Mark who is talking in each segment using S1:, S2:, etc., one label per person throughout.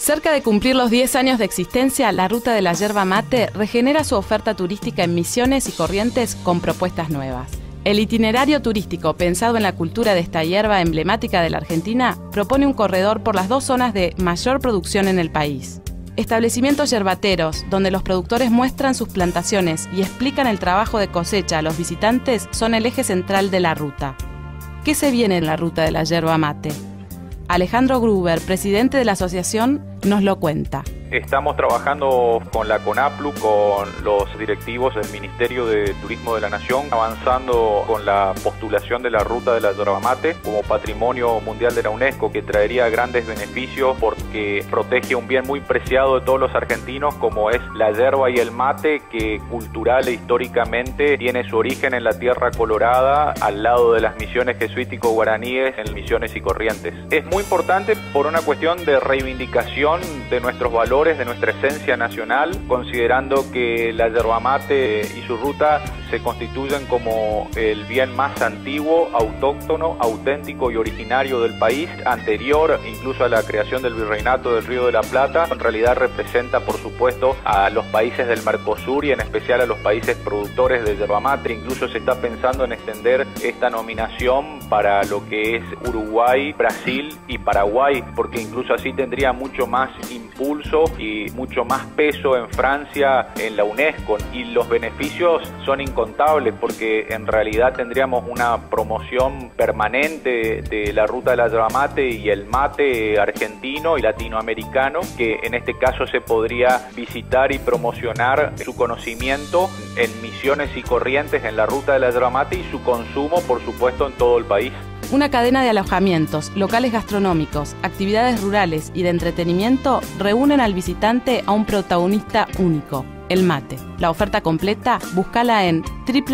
S1: Cerca de cumplir los 10 años de existencia, la Ruta de la Yerba Mate regenera su oferta turística en Misiones y Corrientes con propuestas nuevas. El itinerario turístico pensado en la cultura de esta hierba emblemática de la Argentina propone un corredor por las dos zonas de mayor producción en el país. Establecimientos yerbateros, donde los productores muestran sus plantaciones y explican el trabajo de cosecha a los visitantes, son el eje central de la ruta. ¿Qué se viene en la Ruta de la Yerba Mate? Alejandro Gruber, presidente de la asociación, nos lo cuenta.
S2: Estamos trabajando con la CONAPLU, con los directivos del Ministerio de Turismo de la Nación, avanzando con la postulación de la Ruta de la Yerba Mate como Patrimonio Mundial de la UNESCO, que traería grandes beneficios porque protege un bien muy preciado de todos los argentinos, como es la yerba y el mate, que cultural e históricamente tiene su origen en la Tierra Colorada, al lado de las misiones jesuítico-guaraníes en Misiones y Corrientes. Es muy importante por una cuestión de reivindicación de nuestros valores, de nuestra esencia nacional, considerando que la yerba mate y su ruta se constituyen como el bien más antiguo, autóctono, auténtico y originario del país, anterior incluso a la creación del Virreinato del Río de la Plata. En realidad representa, por supuesto, a los países del Mercosur y en especial a los países productores de yerba mate. Incluso se está pensando en extender esta nominación para lo que es Uruguay, Brasil y Paraguay, porque incluso así tendría mucho más impulso y mucho más peso en Francia, en la UNESCO, y los beneficios son incontables porque en realidad tendríamos una promoción permanente de la Ruta de la Yerba Mate y el mate argentino y latinoamericano, que en este caso se podría visitar y promocionar su conocimiento en Misiones y Corrientes en la Ruta de la Yerba Mate y su consumo, por supuesto, en todo el país.
S1: Una cadena de alojamientos, locales gastronómicos, actividades rurales y de entretenimiento reúnen al visitante a un protagonista único, el mate. La oferta completa, búscala en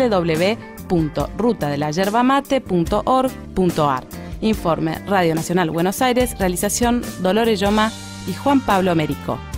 S1: www.rutadelayerba-mate.org.ar. Informe Radio Nacional Buenos Aires, realización Dolores Lloma y Juan Pablo Merico.